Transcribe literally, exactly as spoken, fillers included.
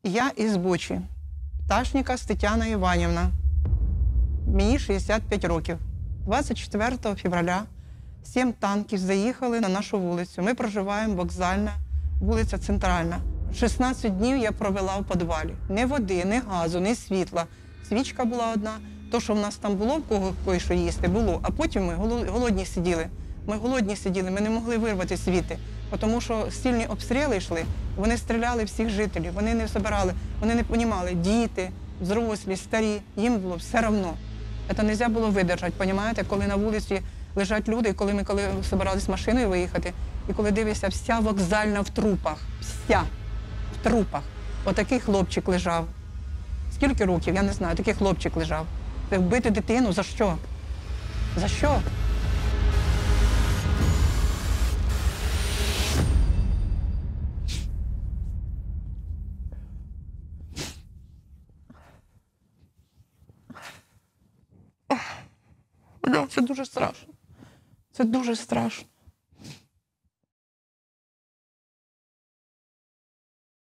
Я із Бучі. Пташникас Тетяна Іванівна. Мені шістдесят п'ять років. двадцять четвертого февраля сім танків заїхали на нашу вулицю. Ми проживаємо вокзальна, вулиця Центральна. шістнадцять днів я провела в підвалі. Ні води, ні газу, ні світла. Свічка була одна. То, що в нас там було, в кого кое-що їсти, було. А потім ми голодні сиділи. Ми голодні сиділи, ми не могли вирвати звідти. Тому що сильні обстріли йшли, вони стріляли всіх жителів, вони не збирали, вони не розуміли, діти, взрослі, старі, їм було все одно. Це не можна було видержати, розумієте, коли на вулиці лежать люди, і коли ми коли збиралися машиною виїхати, і коли дивишся, вся вокзальна в трупах, вся в трупах. Отакий хлопчик лежав. Скільки років, я не знаю, такий хлопчик лежав. Це вбити дитину за що? За що? Це дуже страшно. Це дуже страшно.